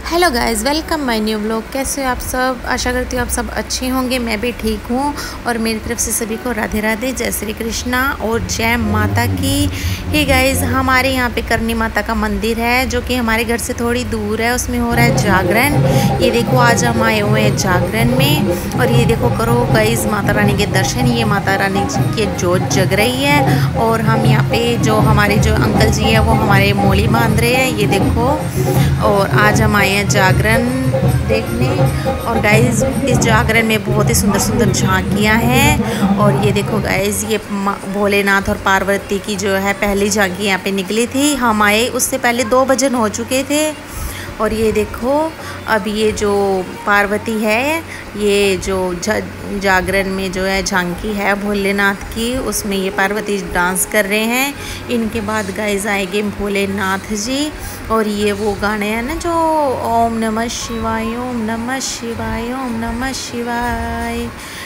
Hello guys, welcome my new vlog. कैसे हो आप सब? आशा करती हूँ आप सब अच्छे होंगे। मैं भी ठीक हूँ और मेरी तरफ से सभी को राधे राधे, जय श्री कृष्णा और जय माता की। हे गाइस, हमारे यहाँ पे करनी माता का मंदिर है जो कि हमारे घर से थोड़ी दूर है। उसमें हो रहा है जागरण। ये देखो, आज हम आए हुए हैं जागरण में और ये देखो करो गाइस माता रानी के दर्शन। ये माता रानी की जोत जग रही है और हम यहाँ पे जो हमारे जो अंकल जी है वो हमारे मोली बांध रहे हैं, ये देखो। और आज हम आए हैं जागरण देखने। और गाइस, इस जागरण में बहुत ही सुंदर सुंदर झांकियाँ हैं। और ये देखो गाइस, ये भोलेनाथ और पार्वती की जो है पहली झांकी यहाँ पे निकली थी। हम आए उससे पहले 2 भजन हो चुके थे। और ये देखो, अब ये जो पार्वती है, ये जो जागरण में जो है झांकी है भोलेनाथ की, उसमें ये पार्वती डांस कर रहे हैं। इनके बाद गाइस आएंगे भोलेनाथ जी। और ये वो गाने हैं ना जो ओम नमः शिवाय, ओम नमः शिवाय, ओम नमः शिवाय,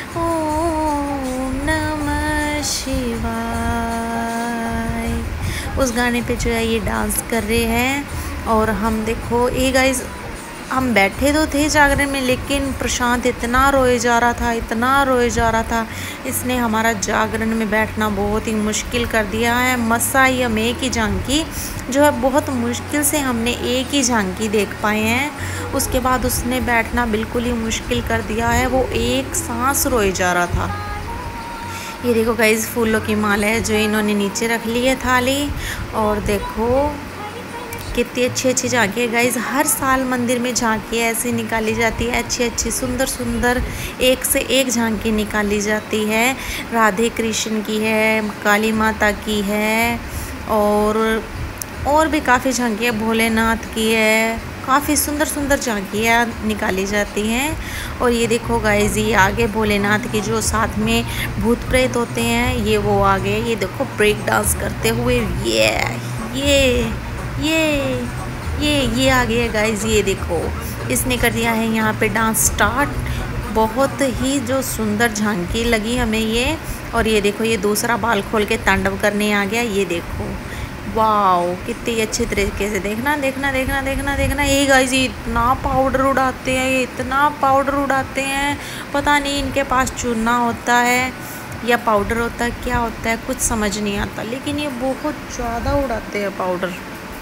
ओम नमः शिवाय, उस गाने पे जो है ये डांस कर रहे हैं। और हम देखो, ये गाइस हम बैठे तो थे जागरण में, लेकिन प्रशांत इतना रोए जा रहा था, इतना रोए जा रहा था। इसने हमारा जागरण में बैठना बहुत ही मुश्किल कर दिया है। मसा ही हम एक ही झांकी जो है, बहुत मुश्किल से हमने एक ही झांकी देख पाए हैं। उसके बाद उसने बैठना बिल्कुल ही मुश्किल कर दिया है। वो एक सांस रोए जा रहा था। ये देखो गाइस, फूलों की माला है जो इन्होंने नीचे रख ली है थाली। और देखो कितनी अच्छी अच्छी झांकी है गाइस। हर साल मंदिर में झांकियाँ ऐसे निकाली जाती है, अच्छी अच्छी सुंदर सुंदर एक से एक झांकी निकाली जाती है। राधे कृष्ण की है, काली माता की है और भी काफ़ी झांकियाँ भोलेनाथ की है। काफ़ी सुंदर सुंदर झांकियाँ निकाली जाती हैं। और ये देखो गाइस, ये आगे भोलेनाथ के जो साथ में भूत प्रेत होते हैं, ये वो आगे, ये देखो ब्रेक डांस करते हुए ये आ गया गाइस। ये देखो, इसने कर दिया है यहाँ पे डांस स्टार्ट। बहुत ही जो सुंदर झांकी लगी हमें ये। और ये देखो, ये दूसरा बाल खोल के तांडव करने आ गया। ये देखो, वाओ, कितनी अच्छे तरीके से देखना देखना देखना देखना देखना। ये गाइस, ये इतना पाउडर उड़ाते हैं, ये इतना पाउडर उड़ाते हैं। पता नहीं इनके पास चूना होता है या पाउडर होता है, क्या होता है कुछ समझ नहीं आता, लेकिन ये बहुत ज़्यादा उड़ाते हैं पाउडर।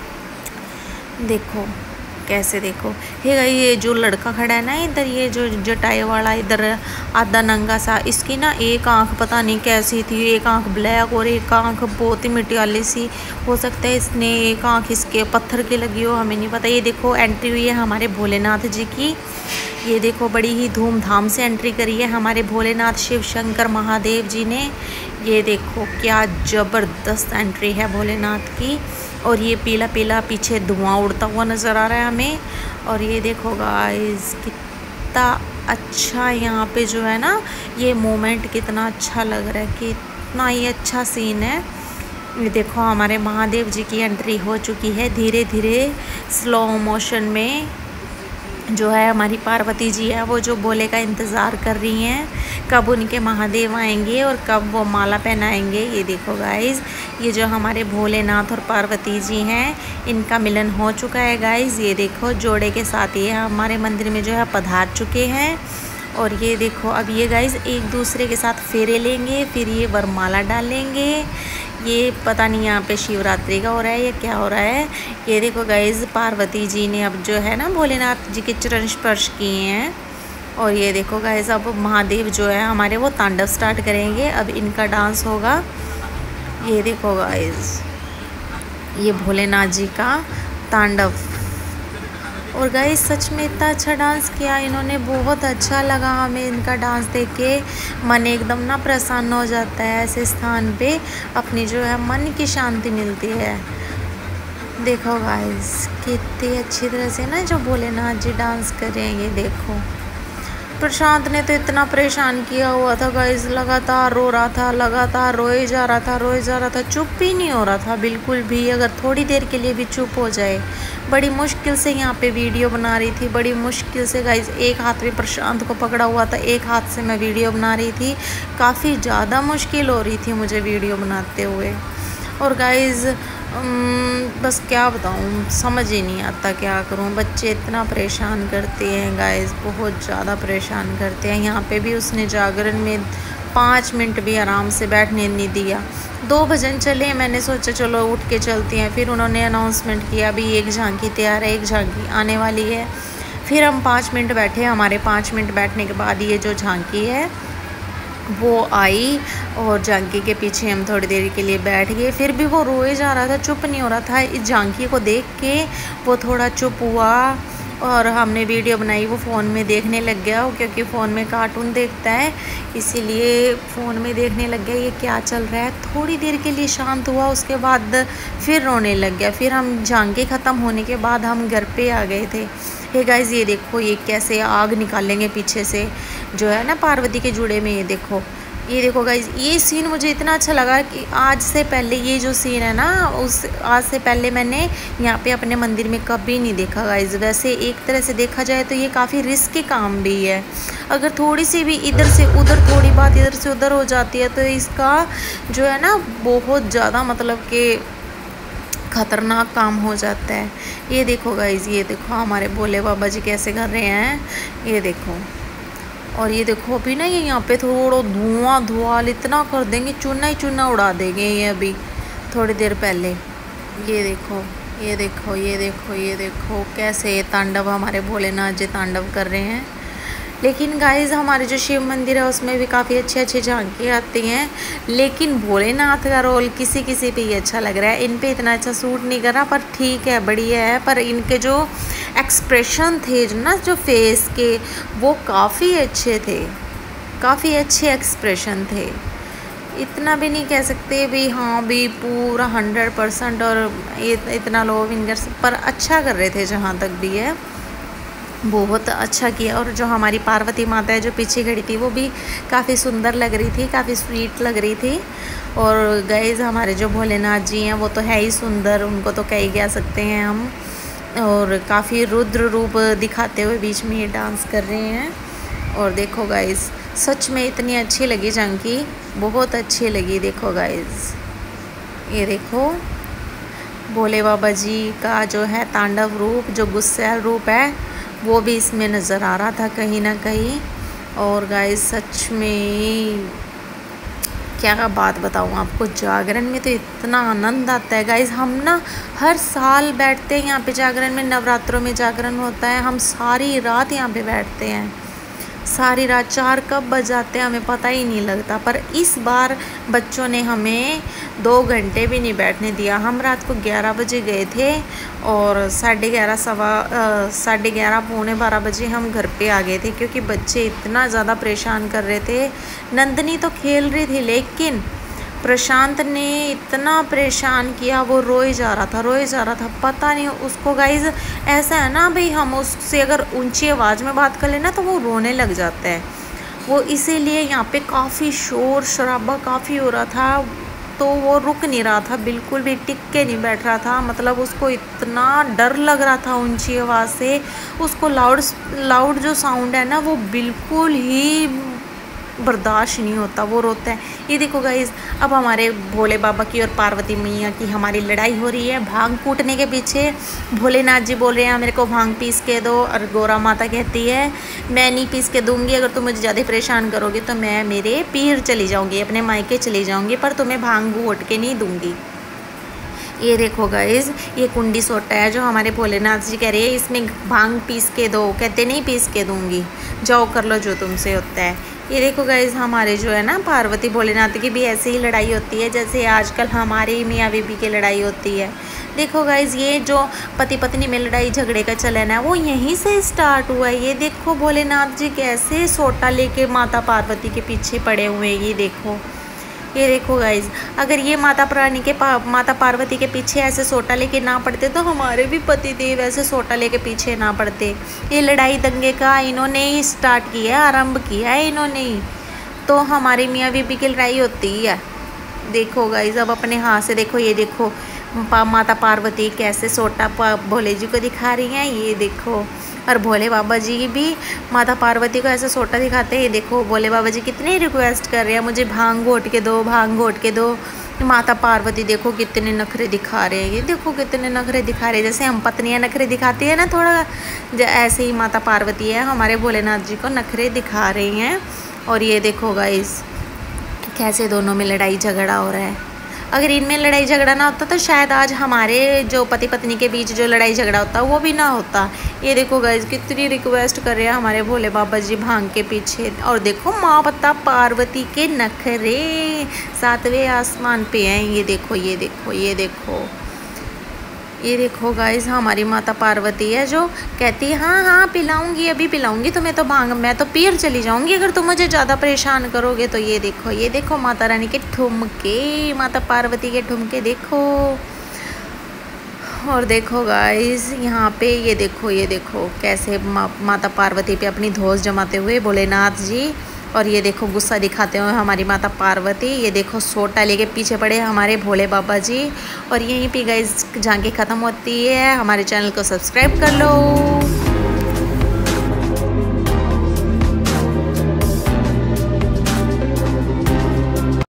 देखो कैसे, देखो हे गाइस, ये जो लड़का खड़ा है ना इधर, ये जो जटाई वाला इधर आधा नंगा सा, इसकी ना एक आंख पता नहीं कैसी थी। एक आंख ब्लैक और एक आंख बहुत ही मिटियाली सी। हो सकता है इसने एक आंख इसके पत्थर की लगी हो, हमें नहीं पता। ये देखो एंट्री हुई है हमारे भोलेनाथ जी की। ये देखो बड़ी ही धूमधाम से एंट्री करी है हमारे भोलेनाथ शिव शंकर महादेव जी ने। ये देखो क्या ज़बरदस्त एंट्री है भोलेनाथ की। और ये पीला पीला पीछे धुआं उड़ता हुआ नज़र आ रहा है हमें। और ये देखो गाइस, कितना अच्छा यहाँ पे जो है ना, ये मोमेंट कितना अच्छा लग रहा है, कितना ही अच्छा सीन है। ये देखो हमारे महादेव जी की एंट्री हो चुकी है धीरे धीरे स्लो मोशन में। जो है हमारी पार्वती जी है, वो जो भोले का इंतज़ार कर रही हैं कब उनके महादेव आएंगे और कब वो माला पहनाएंगे। ये देखो गाइस, ये जो हमारे भोलेनाथ और पार्वती जी हैं, इनका मिलन हो चुका है गाइस। ये देखो जोड़े के साथ ये हमारे मंदिर में जो है पधार चुके हैं। और ये देखो अब ये गाइस एक दूसरे के साथ फेरे लेंगे, फिर ये वरमाला डालेंगे। ये पता नहीं यहाँ पे शिवरात्रि का हो रहा है या क्या हो रहा है। ये देखो गाइस, पार्वती जी ने अब जो है ना भोलेनाथ जी के चरण स्पर्श किए हैं। और ये देखो गाइस, अब महादेव जो है हमारे वो तांडव स्टार्ट करेंगे। अब इनका डांस होगा। ये देखो गाइस, ये भोलेनाथ जी का तांडव। और गाइस सच में इतना अच्छा डांस किया इन्होंने, बहुत अच्छा लगा हमें इनका डांस देख के। मन एकदम ना प्रसन्न हो जाता है। ऐसे स्थान पे अपनी जो है मन की शांति मिलती है। देखो गाइस, कितनी अच्छी तरह से ना जो भोलेनाथ जी डांस कर रहे हैं। ये देखो, प्रशांत ने तो इतना परेशान किया हुआ था गाइस, लगातार रो रहा था, लगातार रोए जा रहा था, रोए जा रहा था, चुप ही नहीं हो रहा था बिल्कुल भी। अगर थोड़ी देर के लिए भी चुप हो जाए, बड़ी मुश्किल से यहाँ पे वीडियो बना रही थी, बड़ी मुश्किल से गाइस। एक हाथ में प्रशांत को पकड़ा हुआ था, एक हाथ से मैं वीडियो बना रही थी। काफ़ी ज़्यादा मुश्किल हो रही थी मुझे वीडियो बनाते हुए। और गाइस बस क्या बताऊँ, समझ ही नहीं आता क्या करूँ। बच्चे इतना परेशान करते हैं गाइस, बहुत ज़्यादा परेशान करते हैं। यहाँ पे भी उसने जागरण में 5 मिनट भी आराम से बैठने नहीं दिया। 2 भजन चले, मैंने सोचा चलो उठ के चलती हैं। फिर उन्होंने अनाउंसमेंट किया अभी एक झांकी तैयार है, एक झांकी आने वाली है। फिर हम 5 मिनट बैठे। हमारे 5 मिनट बैठने के बाद ये जो झांकी है वो आई और झांकी के पीछे हम थोड़ी देर के लिए बैठ गए। फिर भी वो रोए जा रहा था, चुप नहीं हो रहा था। इस झांकी को देख के वो थोड़ा चुप हुआ और हमने वीडियो बनाई। वो फ़ोन में देखने लग गया, क्योंकि फ़ोन में कार्टून देखता है, इसीलिए फ़ोन में देखने लग गया ये क्या चल रहा है। थोड़ी देर के लिए शांत हुआ, उसके बाद फिर रोने लग गया। फिर हम झांकी ख़त्म होने के बाद हम घर पे आ गए थे। हे गाइस, ये देखो ये कैसे आग निकालेंगे पीछे से जो है ना पार्वती के जूड़े में। ये देखो गाइस, ये सीन मुझे इतना अच्छा लगा कि आज से पहले ये जो सीन है ना, आज से पहले मैंने यहाँ पे अपने मंदिर में कभी नहीं देखा गाइस। वैसे एक तरह से देखा जाए तो ये काफ़ी रिस्की काम भी है। अगर थोड़ी सी भी इधर से उधर, थोड़ी बात इधर से उधर हो जाती है तो इसका जो है ना बहुत ज़्यादा मतलब कि ख़तरनाक काम हो जाता है। ये देखो गाइस, ये देखो हमारे भोले बाबा जी कैसे कर रहे हैं, ये देखो। और ये देखो अभी ना ये यहाँ पे थोड़ा धुआं इतना कर देंगे, चूना ही चूना उड़ा देंगे ये अभी थोड़ी देर पहले। ये देखो ये देखो ये देखो ये देखो कैसे तांडव हमारे भोलेनाथ जी तांडव कर रहे हैं। लेकिन गाइस हमारे जो शिव मंदिर है उसमें भी काफ़ी अच्छे अच्छे झांकियाँ आती हैं, लेकिन भोलेनाथ का रोल किसी किसी पे ही अच्छा लग रहा है। इन पे इतना अच्छा सूट नहीं कर रहा, पर ठीक है, बढ़िया है। पर इनके जो एक्सप्रेशन थे जो ना, जो फेस के, वो काफ़ी अच्छे थे, काफ़ी अच्छे एक्सप्रेशन थे। इतना भी नहीं कह सकते भी हाँ भी पूरा 100% और इतना लो फिंगर्स, पर अच्छा कर रहे थे जहाँ तक भी है, बहुत अच्छा किया। और जो हमारी पार्वती माता है जो पीछे खड़ी थी वो भी काफ़ी सुंदर लग रही थी, काफ़ी स्वीट लग रही थी। और गाइस हमारे जो भोलेनाथ जी हैं वो तो है ही सुंदर, उनको तो कह ही कह सकते हैं हम। और काफ़ी रुद्र रूप दिखाते हुए बीच में ये डांस कर रहे हैं। और देखो गाइस, सच में इतनी अच्छी लगी झांकी, बहुत अच्छी लगी। देखो गाइस, ये देखो भोले बाबा जी का जो है तांडव रूप, जो गुस्सैल रूप है, वो भी इसमें नज़र आ रहा था कहीं ना कहीं। और गाइस सच में क्या बात बताऊँ आपको, जागरण में तो इतना आनंद आता है गाइस। हम ना हर साल बैठते हैं यहाँ पे जागरण में, नवरात्रों में जागरण होता है, हम सारी रात यहाँ पे बैठते हैं, सारी रात। 4 कब बज जाते हैं हमें पता ही नहीं लगता। पर इस बार बच्चों ने हमें 2 घंटे भी नहीं बैठने दिया। हम रात को 11 बजे गए थे और 11:30 पौने 12 बजे हम घर पे आ गए थे, क्योंकि बच्चे इतना ज़्यादा परेशान कर रहे थे। नंदनी तो खेल रही थी, लेकिन प्रशांत ने इतना परेशान किया, वो रोए जा रहा था। पता नहीं उसको गाइज ऐसा है ना भाई, हम उससे अगर ऊंची आवाज़ में बात कर लेना तो वो रोने लग जाता है। वो इसीलिए यहाँ पे काफ़ी शोर शराबा काफ़ी हो रहा था, तो वो रुक नहीं रहा था, बिल्कुल भी टिक के नहीं बैठ रहा था। मतलब उसको इतना डर लग रहा था ऊंची आवाज़ से, उसको लाउड जो साउंड है ना वो बिल्कुल ही बर्दाश्त नहीं होता, वो रोता है। ये देखो गाइज, अब हमारे भोले बाबा की और पार्वती मैया की हमारी लड़ाई हो रही है भांग कूटने के पीछे। भोलेनाथ जी बोल रहे हैं मेरे को भांग पीस के दो, और गौरा माता कहती है मैं नहीं पीस के दूंगी, अगर तुम मुझे ज़्यादा परेशान करोगे तो मैं मेरे पीर चली जाऊँगी, अपने मायके चली जाऊँगी, पर तुम्हें भांग घोट के नहीं दूँगी। ये देखो गाइज, ये कुंडी सोटा है जो हमारे भोलेनाथ जी कह रहे हैं इसमें भांग पीस के दो, कहते नहीं पीस के दूंगी, जाओ कर लो जो तुमसे होता है। ये देखो गाइज, हमारे जो है ना पार्वती भोलेनाथ की भी ऐसे ही लड़ाई होती है जैसे आजकल हमारी मियाँ बीबी की लड़ाई होती है। देखो गाइज, ये जो पति पत्नी में लड़ाई झगड़े का चलन है वो यहीं से स्टार्ट हुआ है। ये देखो भोलेनाथ जी कैसे सोटा लेके माता पार्वती के पीछे पड़े हुए हैं। ये देखो गाइज, अगर ये माता पार्वती के पीछे ऐसे सोटा लेके ना पड़ते तो हमारे भी पति देव ऐसे सोटा लेके पीछे ना पड़ते। ये लड़ाई दंगे का इन्होंने ही स्टार्ट किया, आरंभ किया है इन्होंने ही, तो हमारी मियाँ बीबी की लड़ाई होती है। देखो गाइज, अब अपने हाथ से देखो, ये देखो माता पार्वती कैसे सोटा भोले जी को दिखा रही हैं। ये देखो, और भोले बाबा जी भी माता पार्वती को ऐसे सोटा दिखाते हैं। देखो भोले बाबा जी कितने रिक्वेस्ट कर रहे हैं मुझे भांग घोट के दो, भांग घोट के दो। माता पार्वती देखो कितने नखरे दिखा रहे हैं, ये देखो कितने नखरे दिखा रहे हैं। जैसे हम पत्नियां नखरे दिखाती है ना थोड़ा, ऐसे ही माता पार्वती है हमारे भोलेनाथ जी को नखरे दिखा रही हैं। और ये देखो गाइस कैसे दोनों में लड़ाई झगड़ा हो रहा है। अगर इनमें लड़ाई झगड़ा ना होता तो शायद आज हमारे जो पति पत्नी के बीच जो लड़ाई झगड़ा होता वो भी ना होता। ये देखो गाइस कितनी रिक्वेस्ट कर रहे हैं हमारे भोले बाबा जी भांग के पीछे। और देखो माता पार्वती के नखरे 7वें आसमान पे हैं। ये देखो ये देखो ये देखो ये देखो गाइस हमारी माता पार्वती है जो कहती है हाँ हाँ पिलाऊंगी, अभी पिलाऊंगी तुम्हें तो भांग, मैं तो पीर चली जाऊंगी अगर तुम मुझे ज़्यादा परेशान करोगे तो। ये देखो माता रानी के ठुमके, माता पार्वती के ठुमके देखो। और देखो गाइस यहाँ पे ये देखो कैसे माता पार्वती पे अपनी धौंस जमाते हुए भोलेनाथ जी। और ये देखो गुस्सा दिखाते हुए हमारी माता पार्वती। ये देखो सोटा लेके पीछे पड़े हमारे भोले बाबा जी। और यहीं पे गाइस झांकी ख़त्म होती है। हमारे चैनल को सब्सक्राइब कर लो।